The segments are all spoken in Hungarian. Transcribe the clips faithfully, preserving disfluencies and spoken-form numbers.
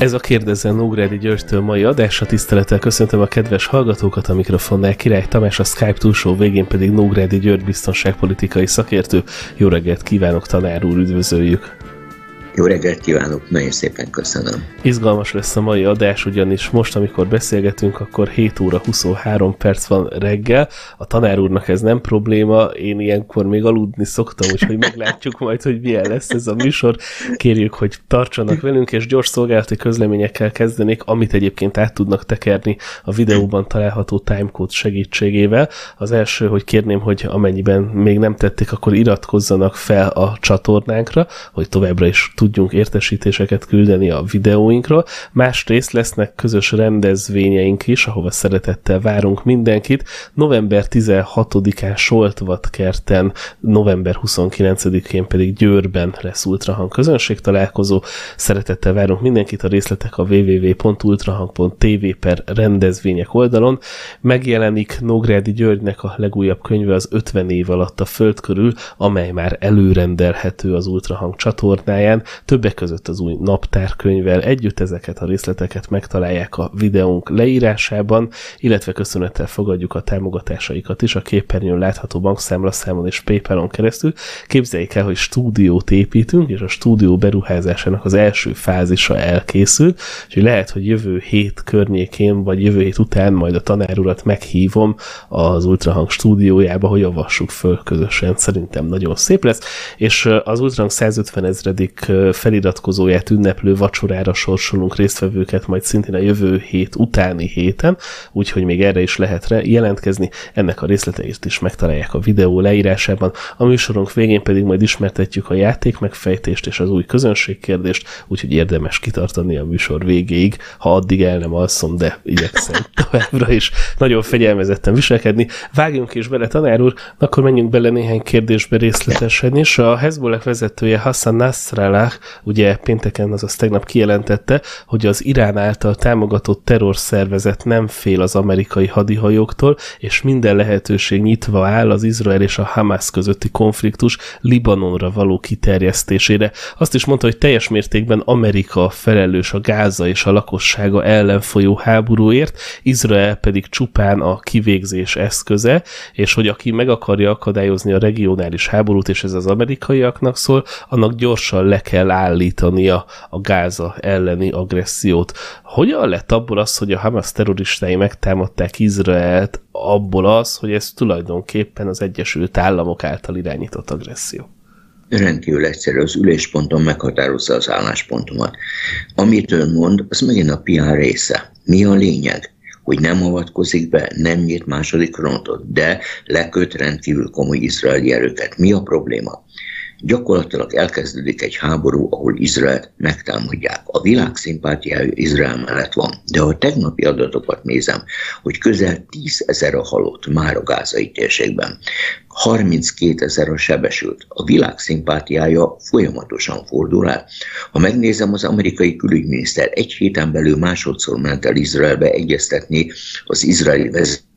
Ez a Kérdezzen Nógrádi Györgytől mai adásra. Tisztelettel köszöntöm a kedves hallgatókat, a mikrofonnál Király Tamás, a Skype túlsó végén pedig Nógrádi György biztonságpolitikai szakértő. Jó reggelt kívánok, tanár úr, üdvözöljük! Jó reggelt kívánok, nagyon szépen köszönöm. Izgalmas lesz a mai adás, ugyanis most, amikor beszélgetünk, akkor hét óra huszonhárom perc van reggel. A tanár úrnak ez nem probléma, én ilyenkor még aludni szoktam, úgyhogy meglátjuk majd, hogy milyen lesz ez a műsor. Kérjük, hogy tartsanak velünk, és gyors szolgálati közleményekkel kezdenék, amit egyébként át tudnak tekerni a videóban található timecode segítségével. Az első, hogy kérném, hogy amennyiben még nem tették, akkor iratkozzanak fel a csatornánkra, hogy továbbra is tudjunk értesítéseket küldeni a videóinkról. Másrészt lesznek közös rendezvényeink is, ahova szeretettel várunk mindenkit. november tizenhatodikán Soltvatkerten, november huszonkilencedikén pedig Győrben lesz Ultrahang közönségtalálkozó. Szeretettel várunk mindenkit, a részletek a double-u double-u double-u pont ultrahang pont t v per rendezvények oldalon. Megjelenik Nógrádi Györgynek a legújabb könyve, az ötven év alatt a Föld körül, amely már előrendelhető az Ultrahang csatornáján. Többek között az új naptárkönyvvel együtt. Ezeket a részleteket megtalálják a videónk leírásában, illetve köszönettel fogadjuk a támogatásaikat is a képernyőn látható bankszámlaszámon és PayPal-on keresztül. Képzeljék el, hogy stúdiót építünk, és a stúdió beruházásának az első fázisa elkészült, és lehet, hogy jövő hét környékén, vagy jövő hét után majd a tanár urat meghívom az Ultrahang stúdiójába, hogy avassuk föl közösen. Szerintem nagyon szép lesz, és az Ultrahang százötven ezredik feliratkozóját ünneplő vacsorára sorsolunk résztvevőket majd szintén a jövő hét utáni héten, úgyhogy még erre is lehet jelentkezni. Ennek a részleteit is megtalálják a videó leírásában. A műsorunk végén pedig majd ismertetjük a játék megfejtést és az új közönségkérdést, úgyhogy érdemes kitartani a műsor végéig, ha addig el nem alszom, de igyekszem továbbra is nagyon fegyelmezetten viselkedni. Vágjunk is bele, tanár úr, akkor menjünk bele néhány kérdésbe részletesen is. A Hezbollah vezetője Hassan Nasrallah ugye pénteken, azaz tegnap kijelentette, hogy az Irán által támogatott terrorszervezet nem fél az amerikai hadihajóktól, és minden lehetőség nyitva áll az Izrael és a Hamász közötti konfliktus Libanonra való kiterjesztésére. Azt is mondta, hogy teljes mértékben Amerika felelős a Gáza és a lakossága ellen folyó háborúért, Izrael pedig csupán a kivégzés eszköze, és hogy aki meg akarja akadályozni a regionális háborút, és ez az amerikaiaknak szól, annak gyorsan le kell állítania a Gáza elleni agressziót. Hogyan lett abból az, hogy a Hamász terroristái megtámadták Izraelt, abból az, hogy ez tulajdonképpen az Egyesült Államok által irányított agresszió? Rendkívül egyszerű, az ülésponton meghatározza az álláspontomat. Amit ön mond, az megint a pé er része. Mi a lényeg? Hogy nem avatkozik be, nem nyit második frontot, de leköt rendkívül komoly izraeli erőket. Mi a probléma? Gyakorlatilag elkezdődik egy háború, ahol Izraelt megtámadják. A világ szimpátiája Izrael mellett van, de ha a tegnapi adatokat nézem, hogy közel tízezer a halott már a gázai térségben, harminckétezer a sebesült, a világ szimpátiája folyamatosan fordul el. Ha megnézem, az amerikai külügyminiszter egy héten belül másodszor ment el Izraelbe egyeztetni az izraeli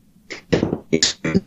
vezetőt,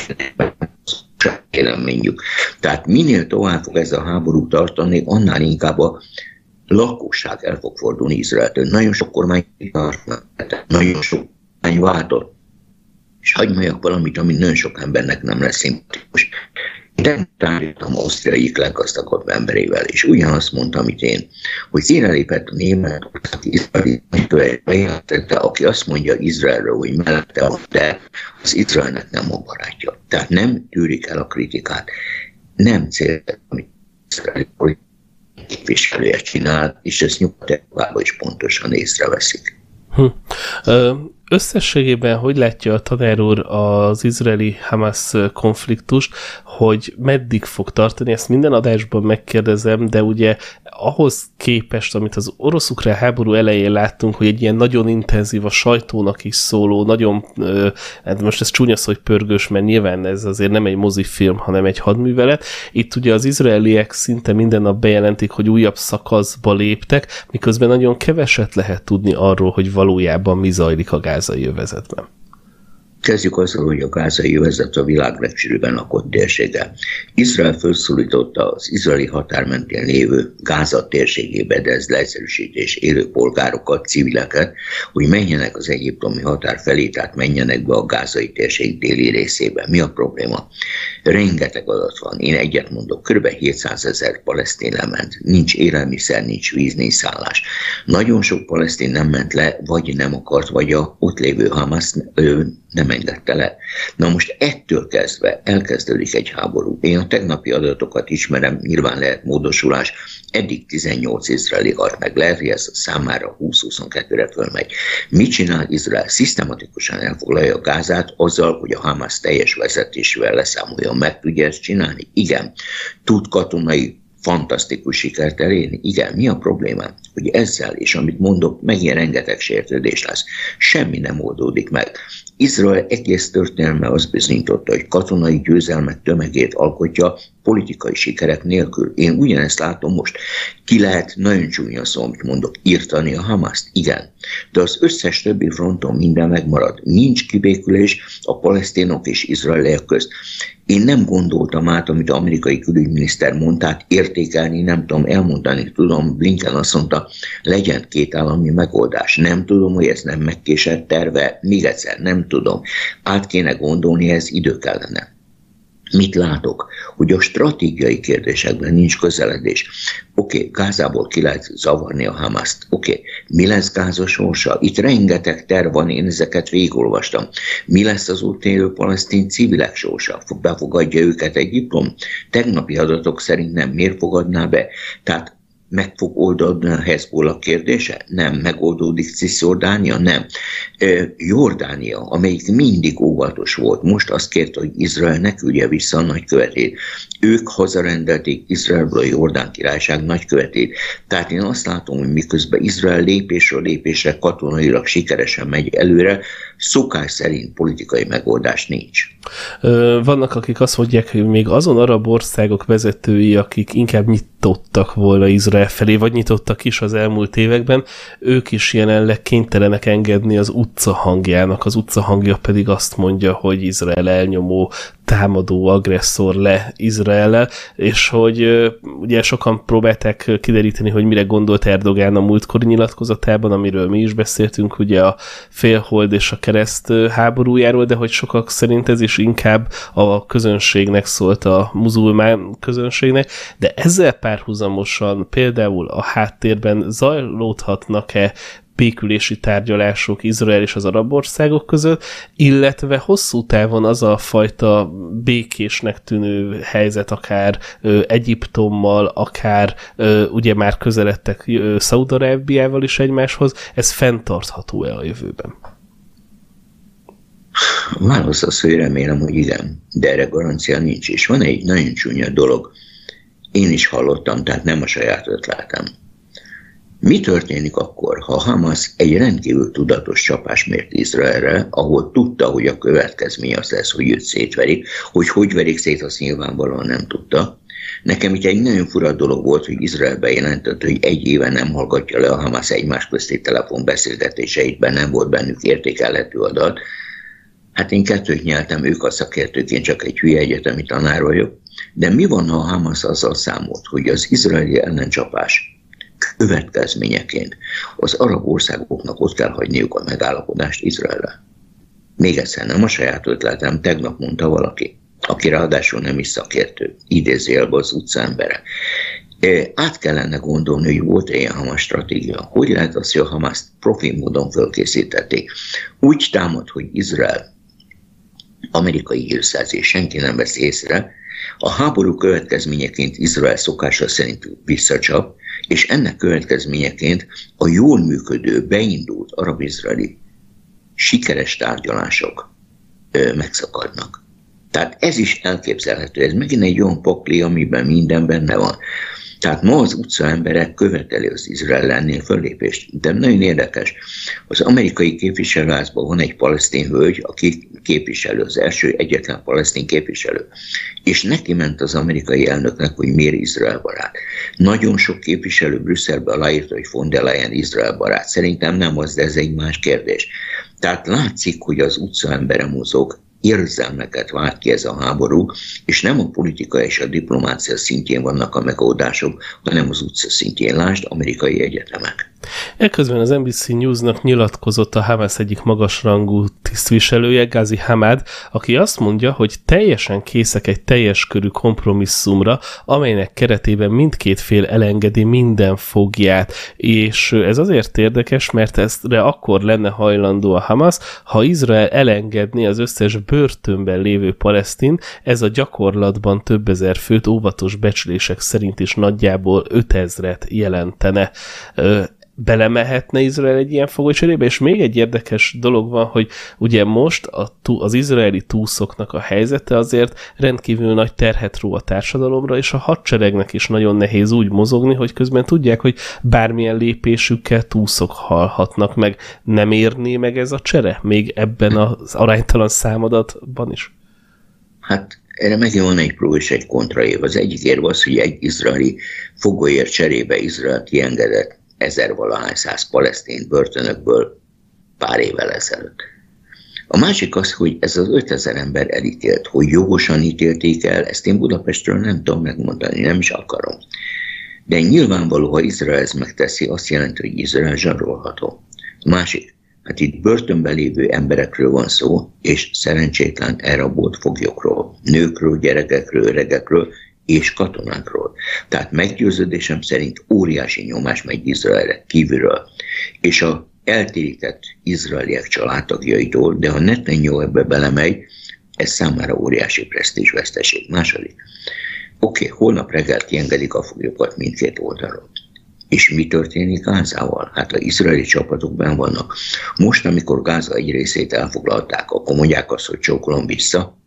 véleményük. Tehát minél tovább fog ez a háború tartani, annál inkább a lakosság el fog fordulni Izraeltől. Nagyon sok kormány, nagyon sok kormány váltott. És hagyj mondjak valamit, ami nagyon sok embernek nem lesz szimpatikus. De tárgyaltam ausztriai leggazdagabb emberével, és ugyanazt mondta, amit én, hogy színrelépett a német, izraeli bejelentette, aki azt mondja Izraelről, hogy mellette van, de az Izraelnek nem a barátja. Tehát nem tűrik el a kritikát. Nem cél, amit izraeli képviselője csinál, és ezt Nyugat-Európában is pontosan észreveszik. Hm. Ö, összességében hogy látja a tanár úr az izraeli-Hamász konfliktust, hogy meddig fog tartani? Ezt minden adásban megkérdezem, de ugye ahhoz képest, amit az orosz-ukrán háború elején láttunk, hogy egy ilyen nagyon intenzív, a sajtónak is szóló, nagyon, hát most ez csúnya szó, hogy pörgős, mert nyilván ez azért nem egy mozifilm, hanem egy hadművelet. Itt ugye az izraeliek szinte minden nap bejelentik, hogy újabb szakaszba léptek, miközben nagyon keveset lehet tudni arról, hogy valójában mi zajlik a gázai övezetben. Kezdjük azzal, hogy a gázai övezet a világ legsűrűbben lakott térsége. Izrael felszólította az izraeli határ mentén lévő Gáza térségébe, de ez leegyszerűsítés, élő polgárokat, civileket, hogy menjenek az egyiptomi határ felé, tehát menjenek be a gázai térség déli részébe. Mi a probléma? Rengeteg adat van. Én egyet mondok, kb. hétszázezer palesztin lement. Nincs élelmiszer, nincs víz, nincs szállás. Nagyon sok palesztin nem ment le, vagy nem akart, vagy a ott lévő Hamas nem engedte le. Na most ettől kezdve elkezdődik egy háború. Én a tegnapi adatokat ismerem, nyilván lehet módosulás, eddig tizennyolc izraeli halt meg, lehet, hogy ez számára húsz-huszonkettőre fölmegy. Mit csinál Izrael? Szisztematikusan elfoglalja a Gázát azzal, hogy a Hamas teljes vezetésével leszámoljon. Meg tudja ezt csinálni? Igen. Tud katonai fantasztikus sikert elérni? Igen. Mi a probléma? Hogy ezzel, és amit mondok, megint rengeteg sértődés lesz. Semmi nem oldódik meg. Izrael egész történelme azt bizonyította, hogy katonai győzelmek tömegét alkotja politikai sikerek nélkül. Én ugyanezt látom most. Ki lehet, nagyon csúnya szó, amit mondok, írtani a Hamaszt? Igen. De az összes többi fronton minden megmarad. Nincs kibékülés a palesztinok és izraeliek közt. Én nem gondoltam át, amit az amerikai külügyminiszter mondta, hát értékelni nem tudom, elmondani tudom. Blinken azt mondta, legyen két állami megoldás. Nem tudom, hogy ez nem megkésett terve, még egyszer nem tudom. Át kéne gondolni, ez idő kellene. Mit látok? Hogy a stratégiai kérdésekben nincs közeledés. Oké, okay, Gázából ki lehet zavarni a Hamaszt. Oké, okay. Mi lesz Gáza sorsa? Itt rengeteg terv van, én ezeket végigolvastam. Mi lesz az ott élő palesztin civilek sorsa? Befogadja őket Egyiptom? Tegnapi adatok szerint nem. Miért fogadná be? Tehát meg fog oldódni a Hezbollah kérdése? Nem. Megoldódik Cisjordánia? Nem. Jordánia, amelyik mindig óvatos volt, most azt kérte, hogy Izrael ne küldje vissza a nagykövetét. Ők hazarendelték Izraelből a Jordán királyság nagykövetét. Tehát én azt látom, hogy miközben Izrael lépésről lépésre katonailag sikeresen megy előre, szokás szerint politikai megoldás nincs. Vannak, akik azt mondják, hogy még azon arab országok vezetői, akik inkább nyitottak volna Izrael felé, vagy nyitottak is az elmúlt években, ők is jelenleg kénytelenek engedni az utca hangjának. Az utca hangja pedig azt mondja, hogy Izrael elnyomó, támadó, agresszor le Izraellel, és hogy ugye sokan próbálták kideríteni, hogy mire gondolt Erdogán a múltkori nyilatkozatában, amiről mi is beszéltünk, ugye a félhold és a kereszt háborújáról, de hogy sokak szerint ez is inkább a közönségnek szólt, a muzulmán közönségnek, de ezzel párhuzamosan például a háttérben zajlódhatnak-e békülési tárgyalások Izrael és az arab országok között, illetve hosszú távon az a fajta békésnek tűnő helyzet, akár ö, Egyiptommal, akár ö, ugye már közeledtek Szaúd-Arábiával is egymáshoz, ez fenntartható-e a jövőben? Válasz az, hogy remélem, hogy igen, de erre garancia nincs, és van egy nagyon csúnya dolog, én is hallottam, tehát nem a saját ötletem. Mi történik akkor, ha Hamas egy rendkívül tudatos csapás mért Izraelre, ahol tudta, hogy a következmény az lesz, hogy őt szétverik, hogy hogy verik szét, azt nyilvánvalóan nem tudta. Nekem itt egy nagyon fura dolog volt, hogy Izrael bejelentett, hogy egy éve nem hallgatja le a Hamas egymás közti telefonbeszélgetéseitben, nem volt bennük értékelhető adat. Hát én kettőt nyeltem, ők a szakértők, én csak egy hülye egyetemi tanár vagyok. De mi van, ha a Hamas azzal számolt, hogy az izraeli ellencsapás következményeként az arab országoknak ott kell hagyniuk a megállapodást Izraellel? Még egyszer, nem a saját ötletem, tegnap mondta valaki, aki ráadásul nem is szakértő, idézőjelben az utcaembere. Át kellene gondolni, hogy volt ilyen Hamas stratégia. Hogy lehet az, hogy a Hamaszt profi módon fölkészítették? Úgy támad, hogy Izrael amerikai hírszerzés, senki nem vesz észre, a háború következményeként Izrael szokása szerint visszacsap, és ennek következményeként a jól működő, beindult arab-izraeli sikeres tárgyalások ö, megszakadnak. Tehát ez is elképzelhető, ez megint egy olyan pakli, amiben minden benne van. Tehát ma az utcaemberek követeli az Izrael lennél föllépést. De nagyon érdekes, az amerikai képviselőházban van egy palesztin hölgy, aki képviselő, az első egyetlen palesztin képviselő. És neki ment az amerikai elnöknek, hogy miért Izrael barát. Nagyon sok képviselő Brüsszelben aláírta, hogy von der Leyen Izrael barát. Szerintem nem az, de ez egy más kérdés. Tehát látszik, hogy az utcaembere mozog, érzelmeket vált ki ez a háború, és nem a politika és a diplomácia szintjén vannak a megoldások, hanem az utca szintjén. Lásd, amerikai egyetemek. Ekközben az en bé cé Newsnak nyilatkozott a Hamász egyik magasrangú tisztviselője, Ghazi Hamad, aki azt mondja, hogy teljesen készek egy teljes körű kompromisszumra, amelynek keretében mindkét fél elengedi minden fogját. És ez azért érdekes, mert ezre akkor lenne hajlandó a Hamász, ha Izrael elengedni az összes börtönben lévő palesztin, ez a gyakorlatban több ezer főt, óvatos becslések szerint is nagyjából ötezret jelentene. Belemehetne Izrael egy ilyen fogolycserébe, és még egy érdekes dolog van, hogy ugye most a, az izraeli túszoknak a helyzete azért rendkívül nagy terhet ró a társadalomra, és a hadseregnek is nagyon nehéz úgy mozogni, hogy közben tudják, hogy bármilyen lépésükkel túszok halhatnak meg. Nem érné meg ez a csere? Még ebben az aránytalan számadatban is? Hát erre megint van egy pró és egy kontraév. Az egyik érv az, hogy egy izraeli fogolyért cserébe Izrael kiengedett ezer valahány száz palesztin börtönökből pár évvel ezelőtt. A másik az, hogy ez az ötezer ember elítélt, hogy jogosan ítélték el, ezt én Budapestről nem tudom megmondani, nem is akarom. De nyilvánvaló, ha Izrael ezt megteszi, azt jelenti, hogy Izrael zsarolható. A másik, hát itt börtönben lévő emberekről van szó, és szerencsétlen elrabolt foglyokról, nőkről, gyerekekről, öregekről, és katonákról. Tehát meggyőződésem szerint óriási nyomás megy Izraelre kívülről, és a eltérített izraeliek családtagjaitól, de ha Netanyahu ebbe belemegy, ez számára óriási presztízsveszteség. Második. Oké, okay, holnap reggel kiengedik a foglyokat mindkét oldalról. És mi történik Gázával? Hát az izraeli csapatok benn vannak. Most, amikor Gáza egy részét elfoglalták, akkor mondják azt, hogy csókolom vissza,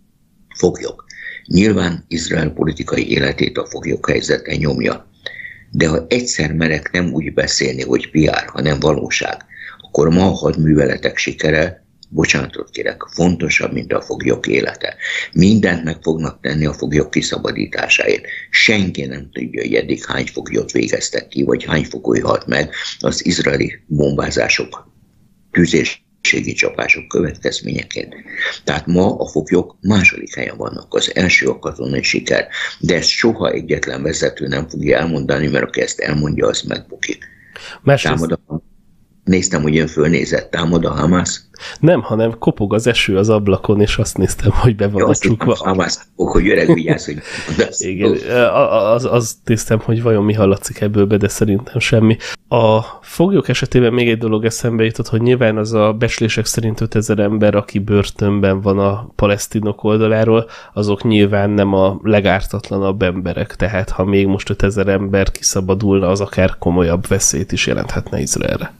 foglyok. Nyilván Izrael politikai életét a foglyok helyzete nyomja. De ha egyszer merek nem úgy beszélni, hogy pé er, hanem valóság, akkor ma a hadműveletek sikere, bocsánatot kérek, fontosabb, mint a foglyok élete. Mindent meg fognak tenni a foglyok kiszabadításáért. Senki nem tudja, hogy eddig hány foglyot végeztek ki, vagy hány fogoly halt meg az izraeli bombázások, tüzés, csapások következményeként. Tehát ma a foglyok második helyen vannak. Az első a katonai siker, de ezt soha egyetlen vezető nem fogja elmondani, mert aki ezt elmondja, az megbukik. Támad a... Néztem, hogy ön fölnézett, támad a Hamász? Nem, hanem kopog az eső az ablakon, és azt néztem, hogy be van a csukva. Hamász, hogy öreg vigyázz, hogy... Igen, az, az néztem, hogy vajon mi hallatszik ebből be, de szerintem semmi. A foglyok esetében még egy dolog eszembe jutott, hogy nyilván az a becslések szerint ötezer ember, aki börtönben van a palesztinok oldaláról, azok nyilván nem a legártatlanabb emberek, tehát ha még most ötezer ember kiszabadulna, az akár komolyabb veszélyt is jelenthetne Izraelre.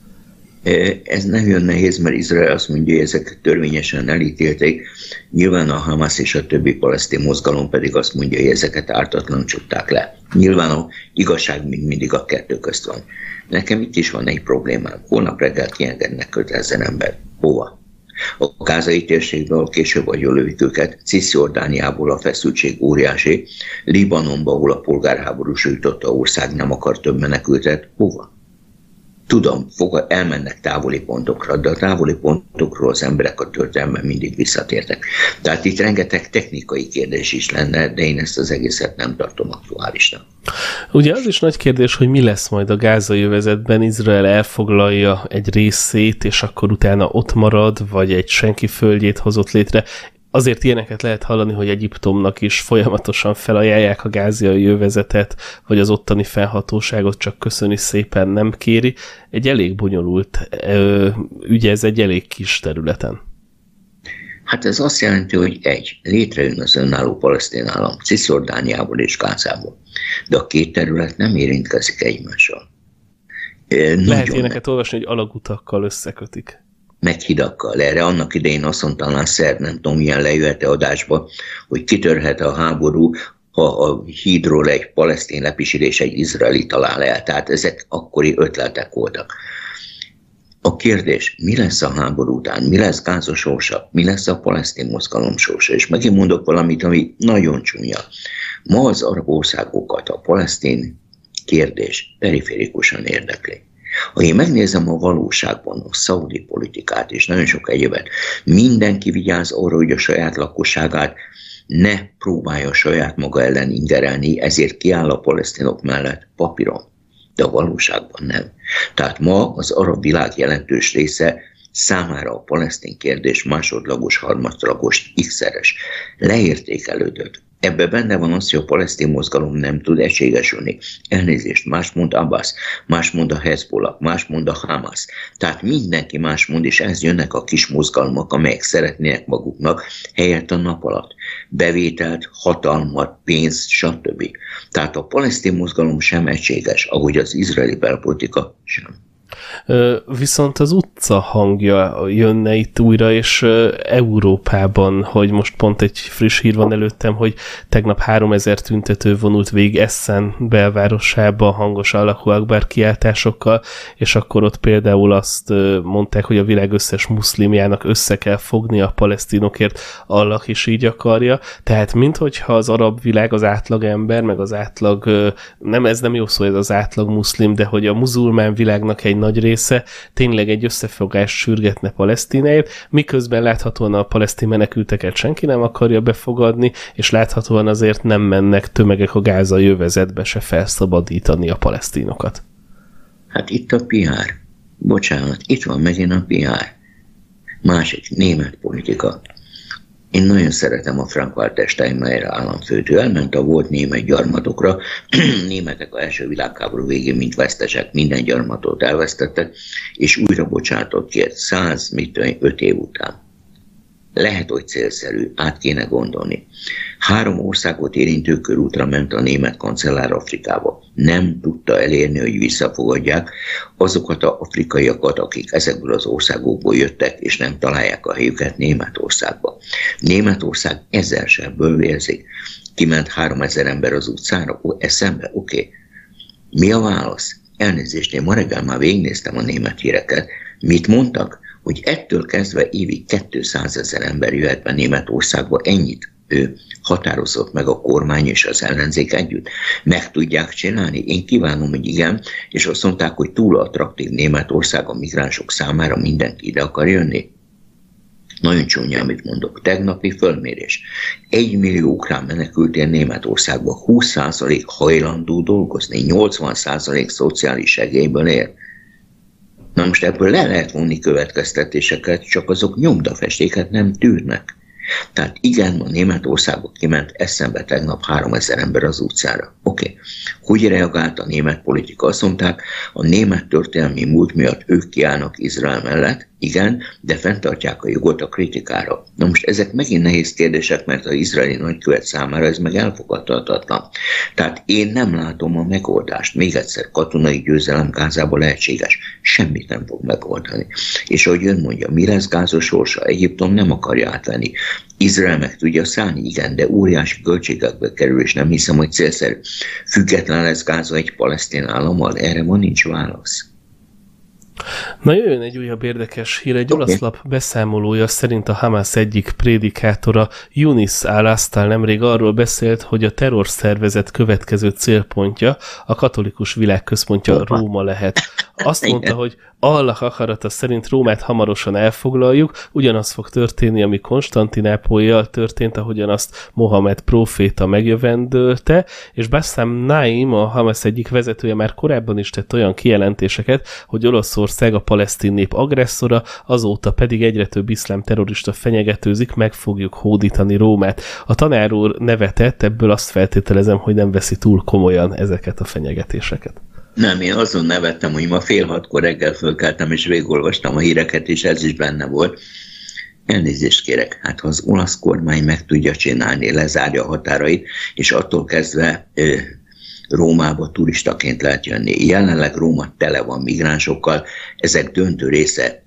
Ez nem jön nehéz, mert Izrael azt mondja, hogy ezek törvényesen elítélték. Nyilván a Hamász és a többi palesztin mozgalom pedig azt mondja, hogy ezeket ártatlanul csukták le. Nyilván a igazság mind mindig a kettő közt van. Nekem itt is van egy problémám. Holnap reggel kiengednek ötezer ember. Hova? A gázai térségben, ahol később agyonlövik őket, Cisjordániából a feszültség óriási, Libanonban, ahol a polgárháború sújtotta ország nem akar több menekültet. Hova? Tudom, fog, elmennek távoli pontokra, de a távoli pontokról az emberek a történelemben mindig visszatértek. Tehát itt rengeteg technikai kérdés is lenne, de én ezt az egészet nem tartom aktuálisnak. Ugye az is nagy kérdés, hogy mi lesz majd a gázai övezetben, Izrael elfoglalja egy részét, és akkor utána ott marad, vagy egy senki földjét hozott létre. Azért ilyeneket lehet hallani, hogy Egyiptomnak is folyamatosan felajánlják a gázai övezetet, vagy az ottani felhatóságot, csak köszöni szépen nem kéri. Egy elég bonyolult ügy, ez egy elég kis területen. Hát ez azt jelenti, hogy egy, létrejön az önálló palesztin állam, Cisjordániából és Gázából. De a két terület nem érintkezik egymással. Lehet ilyeneket olvasni, hogy alagutakkal összekötik. Meg hidakkal. Erre annak idején azt mondta Nasser, nem tudom, milyen lejöhet-e adásba, hogy kitörhet a háború, ha a hídról egy palesztin lepisülés egy izraeli talál el. Tehát ezek akkori ötletek voltak. A kérdés, mi lesz a háború után? Mi lesz Gáza sorsa? Mi lesz a palesztin mozgalom sorsa? És megint mondok valamit, ami nagyon csúnya. Ma az arab országokat a palesztin kérdés periférikusan érdekli. Ha én megnézem a valóságban a szaudi politikát és nagyon sok egyébet, mindenki vigyáz arra, hogy a saját lakosságát ne próbálja saját maga ellen ingerelni, ezért kiáll a palesztinok mellett papíron, de a valóságban nem. Tehát ma az arab világ jelentős része számára a palesztin kérdés másodlagos, harmadlagos, x-szeres leértékelődött. Ebben benne van az, hogy a palesztin mozgalom nem tud egységesülni. Elnézést, más mond Abbas, más mond a Hezbollah, más mond a Hamas. Tehát mindenki más mond, és ez jönnek a kis mozgalmak, amelyek szeretnének maguknak helyett a nap alatt. Bevételt, hatalmat, pénzt, stb. Tehát a palesztin mozgalom sem egységes, ahogy az izraeli belpolitika sem. Viszont az utca hangja jönne itt újra, és Európában, hogy most pont egy friss hír van előttem, hogy tegnap háromezer tüntető vonult végig Essen belvárosába hangos Allahu Akbar kiáltásokkal, és akkor ott például azt mondták, hogy a világ összes muszlimjának össze kell fogni a palesztinokért, Allah is így akarja. Tehát minthogyha az arab világ, az átlag ember, meg az átlag, nem ez nem jó szó, ez az átlag muszlim, de hogy a muzulmán világnak egy nagy része tényleg egy összefogást sürgetne Palesztináért, miközben láthatóan a palesztin menekülteket senki nem akarja befogadni, és láthatóan azért nem mennek tömegek a gázai övezetbe se felszabadítani a palesztinokat. Hát itt a pé er. Bocsánat, itt van megint a pé er. Másik, német politika. Én nagyon szeretem a Frank-Walter Steinmeier államfőt. Ő elment a volt német gyarmatokra. Németek az első világháború végén, mint vesztesek, minden gyarmatot elvesztettek, és újra bocsátott ki száz, mit tudom, öt év után. Lehet, hogy célszerű, át kéne gondolni. Három országot érintő körútra ment a német kancellár Afrikába. Nem tudta elérni, hogy visszafogadják azokat az afrikaiakat, akik ezekből az országokból jöttek, és nem találják a helyüket Németországba. Németország ezer sebből vérzik. Kiment háromezer ember az utcára, eszembe, oké. Okay. Mi a válasz? Elnézést, én ma reggel már végignéztem a német híreket. Mit mondtak? Hogy ettől kezdve évi kétszázezer ember jöhet be Németországba, ennyit ő határozott meg a kormány és az ellenzék együtt. Meg tudják csinálni? Én kívánom, hogy igen, és azt mondták, hogy túl attraktív Németország a migránsok számára, mindenki ide akar jönni. Nagyon csúnya, amit mondok. Tegnapi fölmérés. Egy millió ukrán menekült él Németországba, húsz százalék hajlandó dolgozni, nyolcvan százalék szociális segélyből él. Na most ebből le lehet vonni következtetéseket, csak azok nyomdafestéket nem tűrnek. Tehát igen, ma Németországba kiment eszembe tegnap háromezer ember az utcára. Oké. Okay. Hogy reagált a német politika? Azt mondták, a német történelmi múlt miatt ők kiállnak Izrael mellett, igen, de fenntartják a jogot a kritikára. Na most ezek megint nehéz kérdések, mert az izraeli nagykövet számára ez meg elfogadhatatlan. Tehát én nem látom a megoldást. Még egyszer, katonai győzelem Gázában lehetséges. Semmit nem fog megoldani. És ahogy ön mondja, mi lesz Gáza sorsa? Egyiptom nem akarja átvenni. Izrael meg tudja szállni, igen, de óriási költségekbe kerül, és nem hiszem, hogy célszerű. Független lesz Gáza egy palesztin állammal? Erre ma nincs válasz. Na jöjjön egy újabb érdekes hír. Egy olasz lap beszámolója szerint a Hamas egyik prédikátora, Yunis al-Astal nemrég arról beszélt, hogy a terrorszervezet következő célpontja, a katolikus világközpontja Róma lehet. Azt mondta, hogy Allah akarata szerint Rómát hamarosan elfoglaljuk, ugyanaz fog történni, ami Konstantinápollyal történt, ahogyan azt Mohamed próféta megjövendölte, és Bassam Naim, a Hamas egyik vezetője már korábban is tett olyan kijelentéseket, hogy Olaszország a palesztin nép agresszora, azóta pedig egyre több iszlám terrorista fenyegetőzik, meg fogjuk hódítani Rómát. A tanár úr nevetett, ebből azt feltételezem, hogy nem veszi túl komolyan ezeket a fenyegetéseket. Nem, én azon nevettem, hogy ma fél hatkor reggel fölkeltem, és végigolvastam a híreket, és ez is benne volt. Elnézést kérek, hát ha az olasz kormány meg tudja csinálni, lezárja a határait, és attól kezdve ö, Rómába turistaként lehet jönni. Jelenleg Róma tele van migránsokkal, ezek döntő része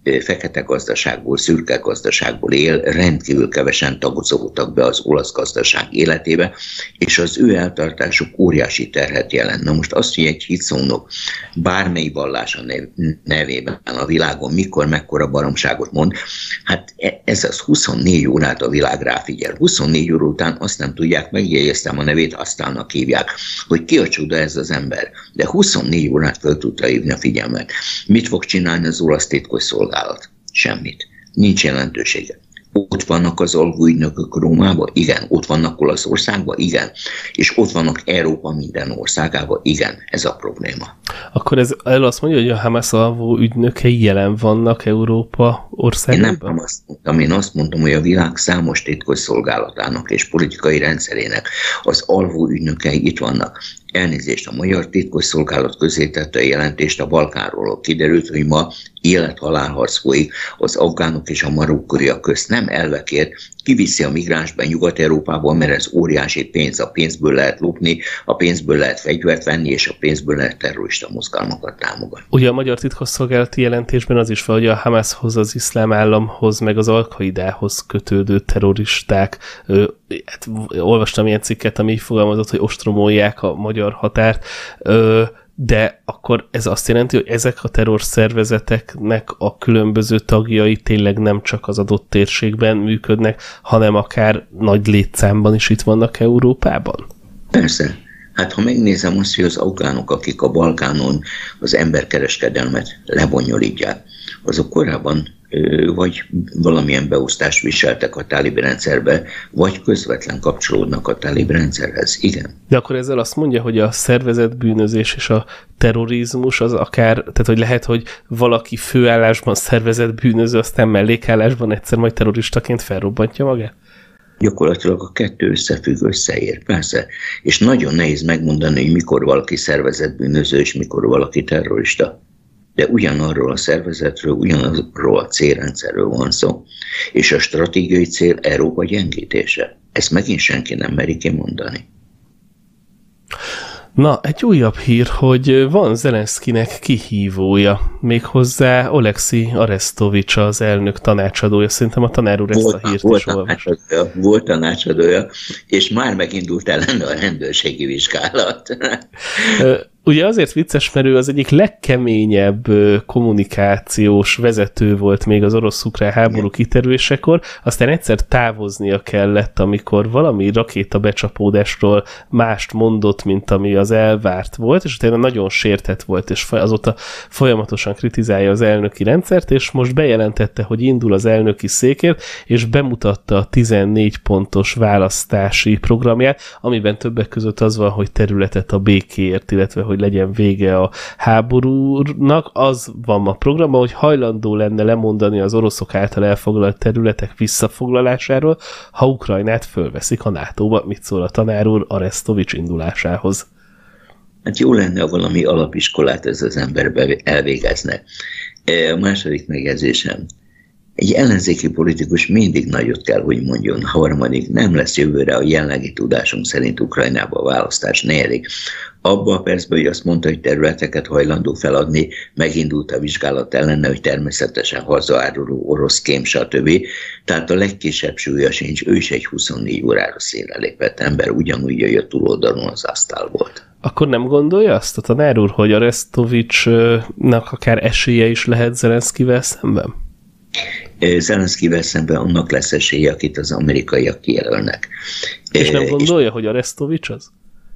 fekete gazdaságból, szürke gazdaságból él, rendkívül kevesen tagozódtak be az olasz gazdaság életébe, és az ő eltartásuk óriási terhet jelent. Na most azt, hogy egy hitszónok bármely vallása nevében a világon mikor, mekkora baromságot mond, hát ez az huszonnégy órát a világ ráfigyel. huszonnégy óra után azt nem tudják, megjegyeztem a nevét, aztánnak hívják, hogy ki a csoda ez az ember. De huszonnégy órát fel tudta hívni a figyelmet. Mit fog csinálni az olasz titkos szolgálat? Semmit. Nincs jelentősége. Ott vannak az alvóügynökök Rómában? Igen. Ott vannak Olaszországban? Igen. És ott vannak Európa minden országában? Igen. Ez a probléma. Akkor ez el azt mondja, hogy a Hamas alvóügynökei jelen vannak Európa országában? Én nem azt mondtam. Én azt mondtam, hogy a világ számos titkos szolgálatának és politikai rendszerének az alvóügynökei itt vannak. Elnézést, a magyar titkosszolgálat közé tette a jelentést a Balkánról. Kiderült, hogy ma élet-halálharc folyik az afgánok és a marokkóiak közt. Nem elvekért kiviszi a migráns be Nyugat-Európából, mert ez óriási pénz. A pénzből lehet lopni, a pénzből lehet fegyvert venni, és a pénzből lehet terrorista mozgalmakat támogatni. Ugye a magyar titkosszolgálati jelentésben az is van, hogy a Hamashoz, az iszlám államhoz, meg az Al-Qaidához kötődő terroristák, ö, hát, olvastam ilyen cikket, ami fogalmazott, hogy ostromolják a magyar határt, ö, de akkor ez azt jelenti, hogy ezek a terrorszervezeteknek a különböző tagjai tényleg nem csak az adott térségben működnek, hanem akár nagy létszámban is itt vannak Európában? Persze. Hát ha megnézem azt, hogy az afgánok, akik a Balkánon az emberkereskedelmet lebonyolítják, azok korábban vagy valamilyen beosztást viseltek a tálib rendszerbe, vagy közvetlen kapcsolódnak a tálib rendszerhez. Igen. De akkor ezzel azt mondja, hogy a szervezett bűnözés és a terrorizmus az akár, tehát hogy lehet, hogy valaki főállásban szervezett bűnöző, aztán mellékállásban egyszer majd terroristaként felrobbantja magát? Gyakorlatilag a kettő összefügg, összeér, persze. És nagyon nehéz megmondani, hogy mikor valaki szervezett bűnöző, és mikor valaki terrorista. De ugyanarról a szervezetről, ugyanarról a célrendszerről van szó. És a stratégiai cél Európa gyengítése. Ezt megint senki nem meri kimondani. Na, egy újabb hír, hogy van Zelenszkinek kihívója, méghozzá Oleksij Arestovics az elnök tanácsadója. Szerintem a tanár úr ezt volt, a hírt volt is olvasta. Volt tanácsadója, és már megindult ellen a rendőrségi vizsgálat. Ugye azért vicces, mert ő az egyik legkeményebb kommunikációs vezető volt még az orosz-ukrán háború kiterülésekor, aztán egyszer távoznia kellett, amikor valami rakéta becsapódásról mást mondott, mint ami az elvárt volt, és utána nagyon sértett volt, és azóta folyamatosan kritizálja az elnöki rendszert, és most bejelentette, hogy indul az elnöki székért, és bemutatta a tizennégy pontos választási programját, amiben többek között az van, hogy területet a békéért, illetve hogy legyen vége a háborúnak. Az van a programban, hogy hajlandó lenne lemondani az oroszok által elfoglalt területek visszafoglalásáról, ha Ukrajnát fölveszik a nátóba. Mit szól a tanár úr Arestovics indulásához? Hát jó lenne, ha valami alapiskolát ez az ember elvégezne. A második megjegyzésem. Egy ellenzéki politikus mindig nagyot kell, hogy mondjon. Harmadik, nem lesz jövőre a jelenlegi tudásunk szerint Ukrajnába a választás. Negyedik, abban a percben, hogy azt mondta, hogy területeket hajlandó feladni, megindult a vizsgálat ellene, hogy természetesen hazaáruló orosz kém, stb. Tehát a legkisebb súlya sincs, ő is egy huszonnégy órára szélre lépett ember, ugyanúgy, hogy a túloldalon az asztal volt. Akkor nem gondolja azt a tanár úr, hogy Arestovicsnak akár esélye is lehet Zelenszkivel szemben? Zelenszkivel szemben annak lesz esélye, akit az amerikaiak kijelölnek. És nem gondolja, és hogy Arestovics az?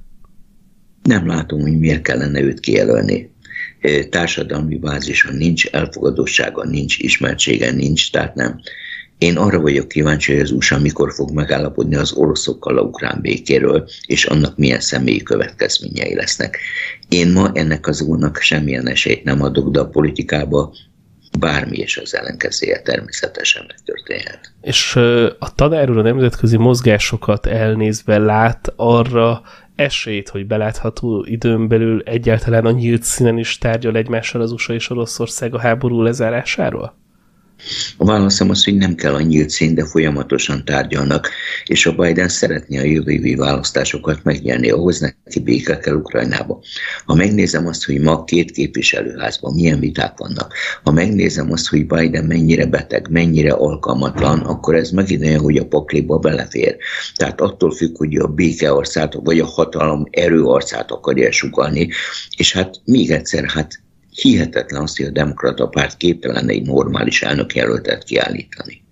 Nem látom, hogy miért kellene őt kijelölni. Társadalmi bázisa nincs, elfogadottsága nincs, ismertsége nincs, tehát nem. Én arra vagyok kíváncsi, hogy az u es á mikor fog megállapodni az oroszokkal a ukrán békéről, és annak milyen személyi következményei lesznek. Én ma ennek az úrnak semmilyen esélyt nem adok, de a politikába bármi is az ellenkezője természetesen megtörténhet. És a tanár úr a nemzetközi mozgásokat elnézve lát arra esélyt, hogy belátható időn belül egyáltalán a nyílt színen is tárgyal egymással az u es á és Oroszország a háború lezárásáról? A válaszom az, hogy nem kell a nyílt szín, de folyamatosan tárgyalnak, és a Biden szeretné a jövő évi választásokat megnyerni, ahhoz neki béke kell Ukrajnába. Ha megnézem azt, hogy ma két képviselőházban milyen viták vannak, ha megnézem azt, hogy Biden mennyire beteg, mennyire alkalmatlan, akkor ez megint olyan, hogy a pakliba belefér. Tehát attól függ, hogy a béke arcát, vagy a hatalom erő arcát akarja sugallni, és hát még egyszer, hát hihetetlen azt, hogy a demokrata párt képtelen egy normális elnökjelöltet kiállítani.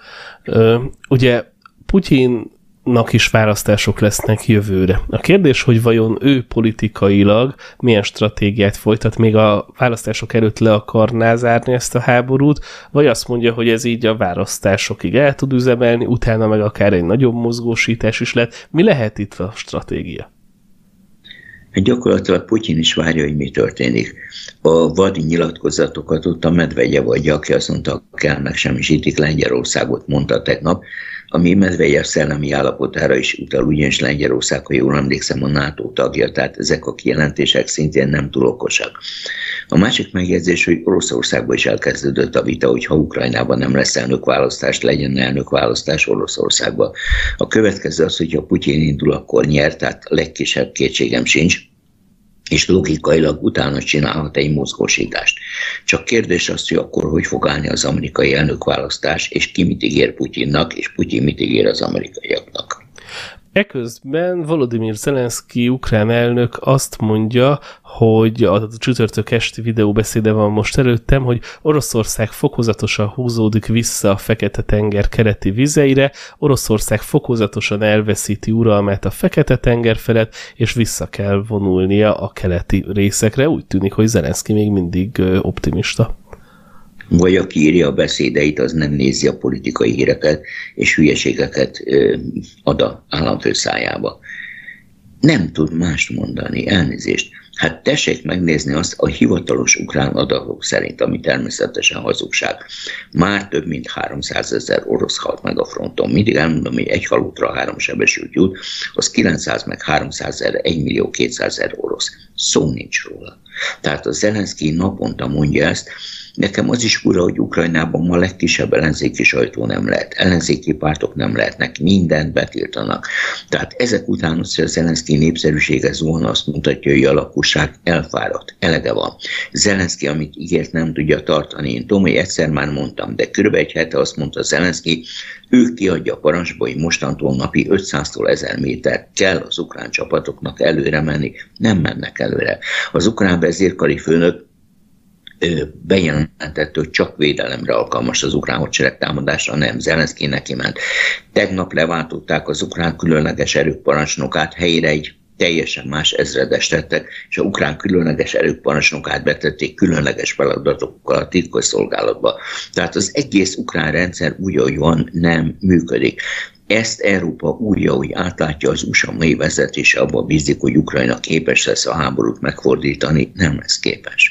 Ö, ugye Putyinnak is választások lesznek jövőre. A kérdés, hogy vajon ő politikailag milyen stratégiát folytat, még a választások előtt le akarná zárni ezt a háborút, vagy azt mondja, hogy ez így a választásokig el tud üzemelni, utána meg akár egy nagyobb mozgósítás is lehet. Mi lehet itt a stratégia? Gyakorlatilag Putyin is várja, hogy mi történik. A vadi nyilatkozatokat ott a Medvegyev adja, aki azt mondta, kell megsemmisítik Lengyelországot, mondta tegnap, ami Medvegyev szellemi állapotára is utal, ugyanis Lengyelország, ha jól emlékszem, a NATO tagja, tehát ezek a kijelentések szintén nem túl okosak. A másik megjegyzés, hogy Oroszországban is elkezdődött a vita, hogy ha Ukrajnában nem lesz elnökválasztás, legyen elnökválasztás Oroszországban. A következő az, hogy ha Putyin indul, akkor nyer, tehát a legkisebb kétségem sincs, és logikailag utána csinálhat egy mozgósítást. Csak kérdés az, hogy akkor hogy fog állni az amerikai elnökválasztás, és ki mit ígér Putyinnak, és Putyin mit ígér az amerikaiaknak. Eközben Volodymyr Zelenszky ukrán elnök azt mondja, hogy a csütörtök esti videóbeszéde van most előttem, hogy Oroszország fokozatosan húzódik vissza a Fekete-tenger keleti vizeire, Oroszország fokozatosan elveszíti uralmát a Fekete-tenger felett, és vissza kell vonulnia a keleti részekre. Úgy tűnik, hogy Zelenszky még mindig optimista. Vagy aki írja a beszédeit, az nem nézi a politikai híreket, és hülyeségeket ad a államfő szájába. Nem tud mást mondani, elnézést. Hát tessék megnézni azt a hivatalos ukrán adatok szerint, ami természetesen hazugság. Már több mint háromszázezer orosz halt meg a fronton. Mindig elmondom, hogy egy halottra három sebesült jut, az kilencszáz meg háromszázezer, egymillió kétszázezer orosz. Szó nincs róla. Tehát a Zelenszky naponta mondja ezt. Nekem az is fura, hogy Ukrajnában ma legkisebb ellenzéki sajtó nem lehet. Ellenzéki pártok nem lehetnek, mindent betiltanak. Tehát ezek után az, hogy a Zelenszky népszerűsége zuhan, azt mutatja, hogy a lakosság elfáradt, elege van. Zelenszky, amit ígért, nem tudja tartani. Én tudom, hogy egyszer már mondtam, de körülbelül egy hete azt mondta Zelenszky, ő kiadja a parancsba, hogy mostantól napi ötszáztól ezer méter kell az ukrán csapatoknak előre menni. Nem mennek előre. Az ukrán vezérkari főnök bejelentett, hogy csak védelemre alkalmas az ukrán hadsereg támadásra, nem, Zelenszky neki ment. Tegnap leváltották az ukrán különleges erők parancsnokát, helyére egy teljesen más ezredest tettek, és a ukrán különleges erők parancsnokát betették különleges feladatokkal a titkosszolgálatba. Tehát az egész ukrán rendszer úgy, ahogy van, nem működik. Ezt Európa úgy, ahogy átlátja, az u es á mai vezetése, abban bízik, hogy Ukrajna képes lesz a háborút megfordítani, nem lesz képes.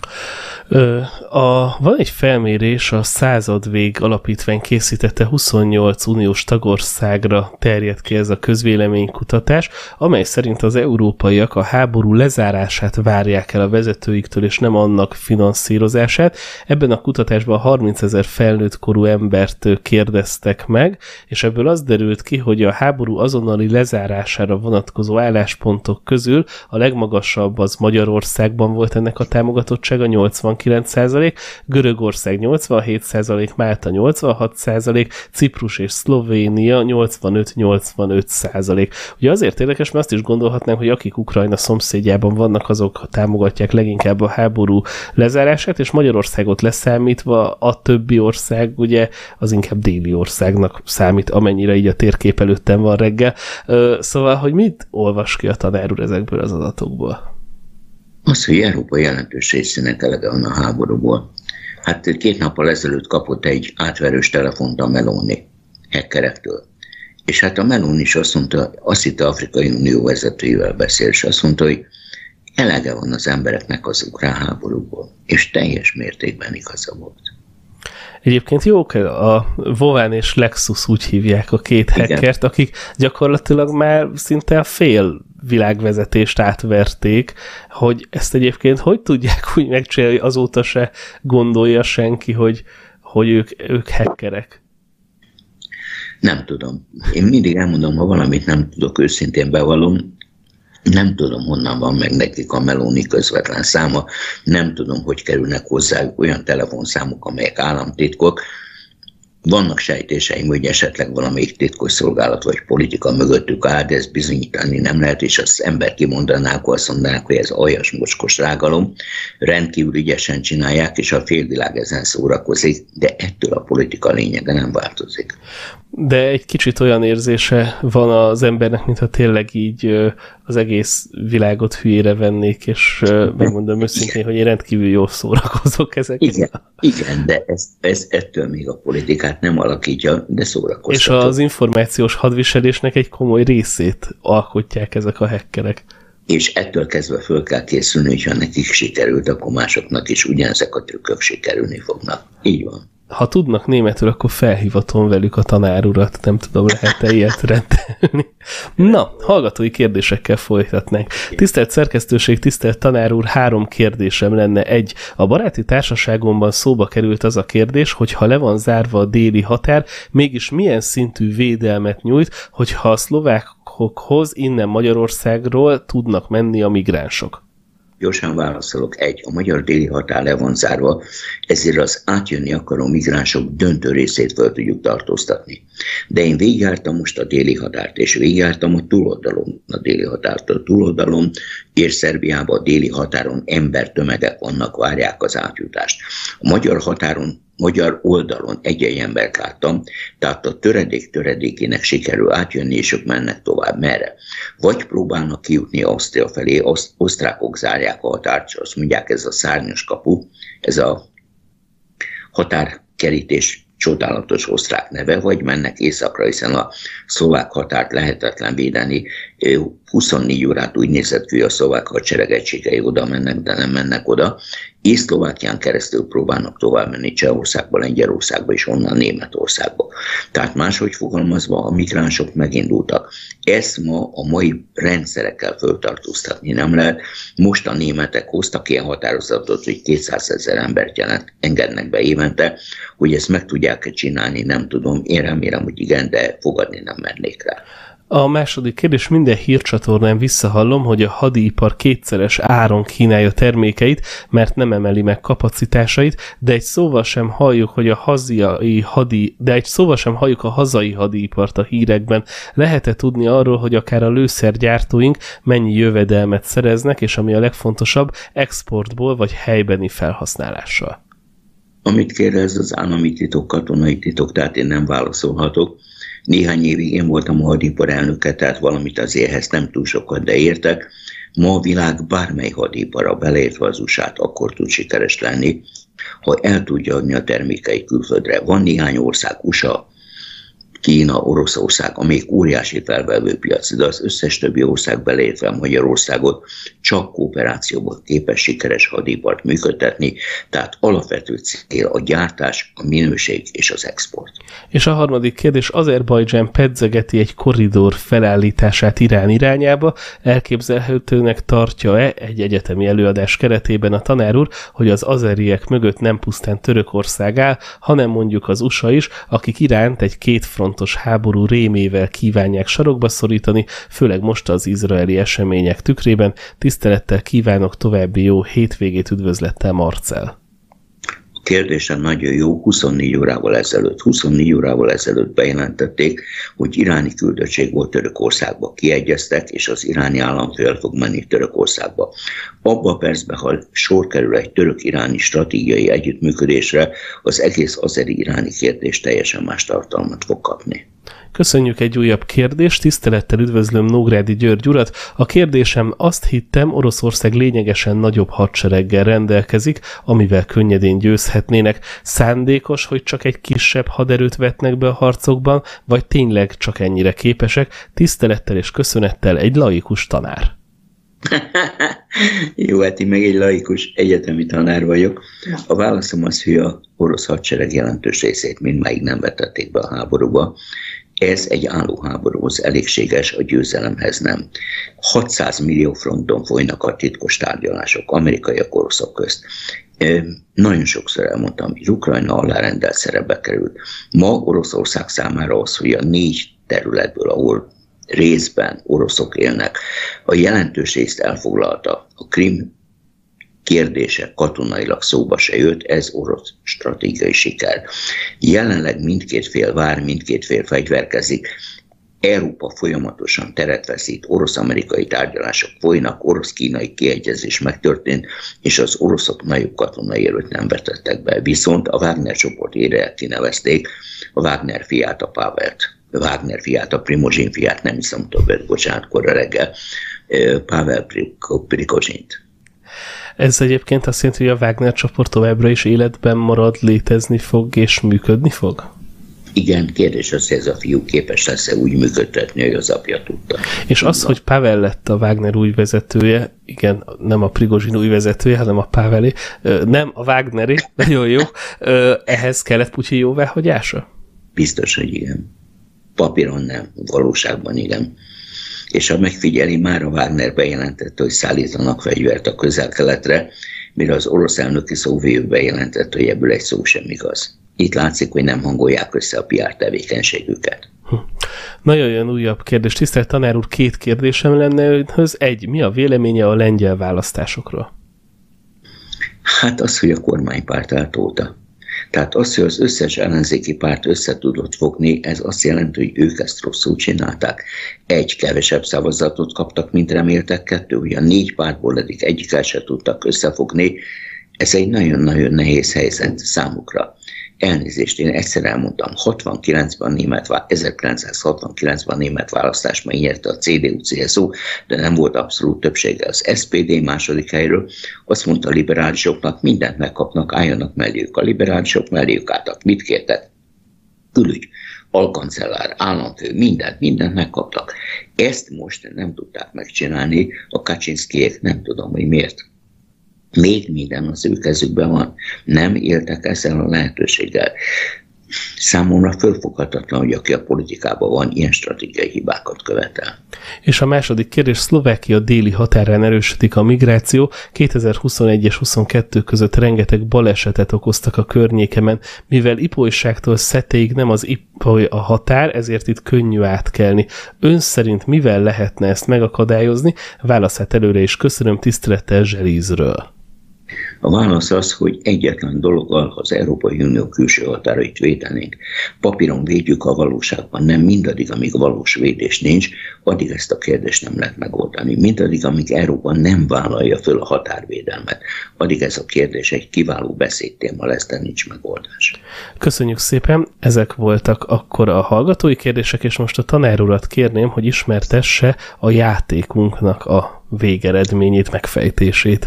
A, van egy felmérés, a Századvég Alapítvány készítette, huszonnyolc uniós tagországra terjed ki ez a közvéleménykutatás, amely szerint az európaiak a háború lezárását várják el a vezetőiktől, és nem annak finanszírozását. Ebben a kutatásban harmincezer felnőtt korú embert kérdeztek meg, és ebből az derült ki, hogy a háború azonnali lezárására vonatkozó álláspontok közül a legmagasabb az Magyarországban volt ennek a támogatottsága, nyolcvankilenc százalék, Görögország nyolcvanhét százalék, Málta nyolcvanhat százalék, Ciprus és Szlovénia nyolcvanöt-nyolcvanöt százalék. Ugye azért érdekes, mert azt is gondolhatnánk, hogy akik Ukrajna szomszédjában vannak, azok támogatják leginkább a háború lezárását, és Magyarországot leszámítva a többi ország ugye az inkább déli országnak számít, amennyire így a térkép előttem van reggel. Szóval, hogy mit olvas ki a tanár úr ezekből az adatokból? Az, hogy Európa jelentős részének elege van a háborúból. Hát két nappal ezelőtt kapott egy átverős telefont a Meloni hackerektől. És hát a Meloni is azt mondta, azt hitte Afrikai Unió vezetőivel beszél, és azt mondta, hogy elege van az embereknek az ukrán háborúból. És teljes mértékben igaza volt. Egyébként jók, a Vován és Lexus úgy hívják a két hackert, akik gyakorlatilag már szinte a fél világvezetést átverték, hogy ezt egyébként hogy tudják úgy megcsinálni, azóta se gondolja senki, hogy, hogy ők, ők hackerek? Nem tudom. Én mindig elmondom, ha valamit nem tudok, őszintén bevallom, nem tudom, honnan van meg nekik a Meloni közvetlen száma, nem tudom, hogy kerülnek hozzá olyan telefonszámok, amelyek államtitkok. Vannak sejtéseim, hogy esetleg valamelyik titkosszolgálat vagy politika mögöttük áll, de ezt bizonyítani nem lehet, és az ember kimondaná, akkor azt mondanák, hogy ez aljas mocskos rágalom. Rendkívül ügyesen csinálják, és a félvilág ezen szórakozik, de ettől a politika lényege nem változik. De egy kicsit olyan érzése van az embernek, mintha tényleg így az egész világot hülyére vennék, és megmondom őszintén, hogy én rendkívül jól szórakozok ezekkel. Igen, igen, de ez, ez ettől még a politikát nem alakítja, de szórakoztató. És az információs hadviselésnek egy komoly részét alkotják ezek a hackerek. És ettől kezdve föl kell készülni, hogyha nekik sikerült, akkor másoknak is ugyanezek a trükkök sikerülni fognak. Így van. Ha tudnak németül, akkor felhívatom velük a tanár urat, nem tudom, lehet-e ilyet rendelni. Na, hallgatói kérdésekkel folytatnánk. Tisztelt szerkesztőség, tisztelt tanár úr, három kérdésem lenne. Egy, a baráti társaságomban szóba került az a kérdés, hogy ha le van zárva a déli határ, mégis milyen szintű védelmet nyújt, hogyha a szlovákokhoz innen Magyarországról tudnak menni a migránsok? Gyorsan válaszolok. Egy, a magyar déli határ le van zárva, ezért az átjönni akaró migránsok döntő részét fel tudjuk tartóztatni. De én végigjártam most a déli határt, és végigjártam a túloldalon, a déli határt a túloldalon, és Szerbiában a déli határon embertömegek vannak, várják az átjutást. A magyar határon, magyar oldalon egy-egy embert láttam, tehát a töredék töredékének sikerül átjönni, és ők mennek tovább. Merre? Vagy próbálnak kijutni Ausztria felé, Oszt- osztrákok zárják a határt, és azt mondják, ez a szárnyas kapu, ez a határkerítés csodálatos osztrák neve, vagy mennek északra, hiszen a szlovák határt lehetetlen védeni. huszonnégy órát úgy nézett ki, hogy a szlovák hadsereg egységei oda mennek, de nem mennek oda. Észlovákián keresztül próbálnak tovább menni Csehországba, Lengyelországba és onnan Németországba. Tehát máshogy fogalmazva a migránsok megindultak. Ezt ma a mai rendszerekkel föltartóztatni nem lehet. Most a németek hoztak ilyen határozatot, hogy kétszázezer embert jelent, engednek be évente, hogy ezt meg tudják csinálni, nem tudom. Én remélem, hogy igen, de fogadni nem mernék rá. A második kérdés, minden hírcsatornán visszahallom, hogy a hadipar kétszeres áron kínálja termékeit, mert nem emeli meg kapacitásait, de egy szóval sem halljuk, hogy a hazai hadi, de egy szóval sem halljuk a hazai hadipart a hírekben. Lehet-e tudni arról, hogy akár a lőszergyártóink mennyi jövedelmet szereznek, és ami a legfontosabb, exportból vagy helybeni felhasználással? Amit kérdez, az állami titok, katonai titok, tehát én nem válaszolhatok. Néhány évig én voltam a hadipar elnöke, tehát valamit azért ehhez nem túl sokat, de értek. Ma a világ bármely hadipara, beleértve az u es á-t, akkor tud sikeres lenni, ha el tudja adni a termékeit külföldre. Van néhány ország, u es á, Kína, Oroszország, amelyik óriási felvevő piac, de az összes többi ország, beleértve Magyarországot, csak kooperációban képes sikeres hadipart működtetni, tehát alapvető cél a gyártás, a minőség és az export. És a harmadik kérdés, Azerbajdzsán pedzegeti egy korridor felállítását Irán irányába, elképzelhetőnek tartja-e egy egyetemi előadás keretében a tanár úr, hogy az azeriek mögött nem pusztán Törökország áll, hanem mondjuk az u es á is, akik Iránt egy kétfrontos háború rémével kívánják sarokba szorítani, főleg most az izraeli események tükrében. Tisztelettel kívánok, további jó hétvégét, üdvözlettel, Marcell. A kérdésem nagyon jó, huszonnégy órával ezelőtt. huszonnégy órával ezelőtt bejelentették, hogy iráni küldöttség volt Törökországba. Kiegyeztek, és az iráni államfő el fog menni Törökországba. Abba a percben, ha sor kerül egy török-iráni stratégiai együttműködésre, az egész azeri-iráni kérdés teljesen más tartalmat fog kapni. Köszönjük egy újabb kérdést, tisztelettel üdvözlöm Nógrádi György urat. A kérdésem, azt hittem, Oroszország lényegesen nagyobb hadsereggel rendelkezik, amivel könnyedén győzhetnének. Szándékos, hogy csak egy kisebb haderőt vetnek be a harcokban, vagy tényleg csak ennyire képesek? Tisztelettel és köszönettel egy laikus tanár. Jó, hát én meg egy laikus egyetemi tanár vagyok. A válaszom az, hogy a orosz hadsereg jelentős részét mindmáig nem vetették be a háborúba. Ez egy álló háborúhoz elégséges, a győzelemhez nem. hatszáz millió fronton folynak a titkos tárgyalások amerikaiak, oroszok közt. Nagyon sokszor elmondtam, hogy Ukrajna alárendelt szerepbe került. Ma Oroszország számára az, hogy a négy területből, ahol részben oroszok élnek, a jelentős részt elfoglalta. A Krím kérdése katonailag szóba se jött, ez orosz stratégiai siker. Jelenleg mindkét fél vár, mindkét fél fegyverkezik. Európa folyamatosan teret veszít, orosz-amerikai tárgyalások folynak, orosz-kínai kiegyezés megtörtént, és az oroszok nagyobb katonai erőt nem vetettek be. Viszont a Wagner csoport ére kinevezték a Wagner fiát, a Pavelt. A Wagner fiát, a Primozsin fiát, nem hiszem többet, bocsánat, korra reggel, Pavel Prigozsint. Ez egyébként azt jelenti, hogy a Wagner csoport továbbra is életben marad, létezni fog és működni fog? Igen, kérdés az, hogy ez a fiú képes lesz-e úgy működtetni, hogy az apja tudta. És az, hogy Pavel lett a Wagner új vezetője, igen, nem a Prigozsin új vezetője, hanem a Pavelé, nem a Wagneri, nagyon jó, ehhez kellett Putyin jóváhagyása? Biztos, hogy igen. Papíron nem, valóságban igen. És ha megfigyeli, már a Wagner bejelentette, hogy szállítanak fegyvert a Közel-Keletre, mire az orosz elnöki szóvivő bejelentette, hogy ebből egy szó sem igaz. Itt látszik, hogy nem hangolják össze a pé er tevékenységüket. Hm. Na jöjjön újabb kérdés. Tisztelt tanár úr, két kérdésem lenne önhöz. Egy, mi a véleménye a lengyel választásokról? Hát az, hogy a kormánypárt eltolta. Tehát az, hogy az összes ellenzéki párt össze tudott fogni, ez azt jelenti, hogy ők ezt rosszul csinálták. Egy, kevesebb szavazatot kaptak, mint reméltek, kettő, hogy a négy pártból eddig egyikkel se tudtak összefogni. Ez egy nagyon-nagyon nehéz helyzet számukra. Elnézést, én egyszer elmondtam, hatvankilencben német, ezerkilencszázhatvankilencben német választás megnyerte a cé dé u cé es u, de nem volt abszolút többsége az es pé dé második helyről. Azt mondta a liberálisoknak, mindent megkapnak, álljanak melléjük. A liberálisok melléjük álltak. Mit kértek? Külügy, alkancellár, államfő, mindent, mindent megkaptak. Ezt most nem tudták megcsinálni, a Kaczynszkijék, nem tudom, hogy miért. Még minden az ő kezükben van. Nem éltek ezzel a lehetőséggel. Számomra fölfoghatatlan, hogy aki a politikában van, ilyen stratégiai hibákat követel. És a második kérdés, Szlovákia déli határán erősödik a migráció. kétezer-huszonegy és huszonkettő között rengeteg balesetet okoztak a környékemen. Mivel Ipolyságtól Szetéig nem az Ipoly a határ, ezért itt könnyű átkelni. Ön szerint mivel lehetne ezt megakadályozni? Válaszát előre is köszönöm, tisztelettel Zselízről. A válasz az, hogy egyetlen dologgal az Európai Unió külső határait védenénk. Papíron védjük, a valóságban nem. Mindaddig, amíg valós védés nincs, addig ezt a kérdést nem lehet megoldani. Mindaddig, amíg Európa nem vállalja föl a határvédelmet, addig ez a kérdés egy kiváló beszédtéma lesz, de nincs megoldás. Köszönjük szépen, ezek voltak akkor a hallgatói kérdések, és most a tanár urat kérném, hogy ismertesse a játékunknak a végeredményét, megfejtését.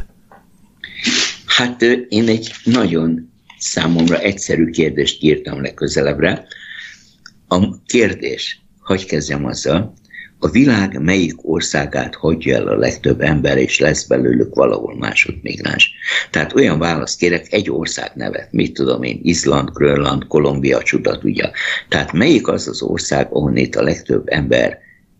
Hát én egy nagyon számomra egyszerű kérdést írtam legközelebbre. A kérdés, hagyj kezdjem azzal, a világ melyik országát hagyja el a legtöbb ember, és lesz belőlük valahol másodmigráns. Tehát olyan választ kérek, egy ország nevet, mit tudom én, Izland, Grönland, Kolumbia, csuda tudja. Tehát melyik az az ország, ahol itt a legtöbb ember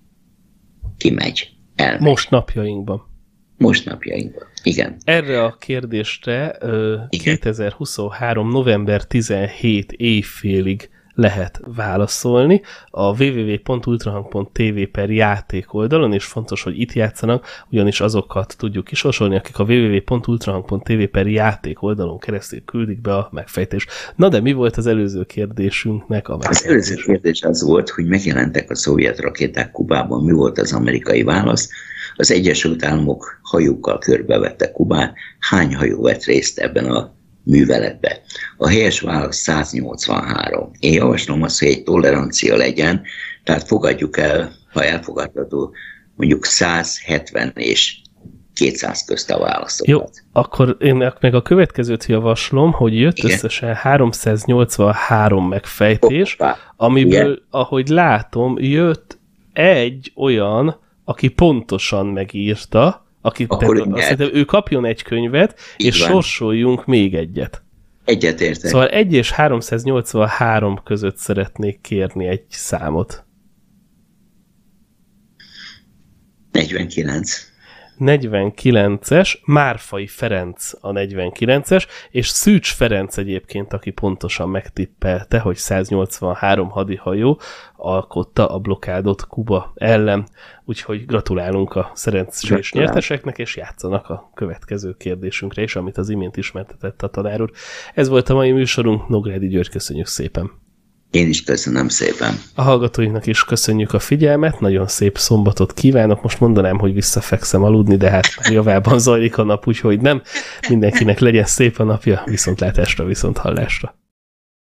kimegy, elmegy. Most napjainkban. Most napjainkban, igen. Erre a kérdésre kétezer-huszonhárom. november tizenhetedike éjfélig lehet válaszolni a double-u double-u double-u pont ultrahang pont t v per játék oldalon, és fontos, hogy itt játszanak, ugyanis azokat tudjuk kisorsolni, akik a double-u double-u double-u pont ultrahang pont t v per játék oldalon keresztül küldik be a megfejtést. Na de mi volt az előző kérdésünknek a megfejtés? Az előző kérdés az volt, hogy megjelentek a szovjet rakéták Kubában, mi volt az amerikai válasz? Az Egyesült Államok hajókkal körbevette Kubát, hány hajó vett részt ebben a műveletben? A helyes válasz száznyolcvanhárom. Én javaslom azt, hogy egy tolerancia legyen, tehát fogadjuk el, ha elfogadható, mondjuk száz hetven és kétszáz közt a válaszokat. Jó, akkor én meg a következőt javaslom, hogy jött Igen. összesen háromszáznyolcvanhárom megfejtés, Hoppá. amiből, Igen. ahogy látom, jött egy olyan, aki pontosan megírta, aki tehát, azt hiszem, ő kapjon egy könyvet, Így és van. sorsoljunk még egyet. Egyet értek. Szóval egy és háromszáznyolcvanhárom között szeretnék kérni egy számot. negyvenkilenc. negyvenkilences, Márfai Ferenc a negyvenkilences, és Szűcs Ferenc egyébként, aki pontosan megtippelte, hogy száznyolcvanhárom hadihajó alkotta a blokádot Kuba ellen. Úgyhogy gratulálunk a szerencsés nyerteseknek, és játszanak a következő kérdésünkre is, amit az imént ismertetett a tanár úr. Ez volt a mai műsorunk. Nógrádi György, köszönjük szépen! Én is köszönöm szépen. A hallgatóinknak is köszönjük a figyelmet, nagyon szép szombatot kívánok. Most mondanám, hogy visszafekszem aludni, de hát javában zajlik a nap, úgyhogy nem. Mindenkinek legyen szép a napja, viszontlátásra, viszonthallásra.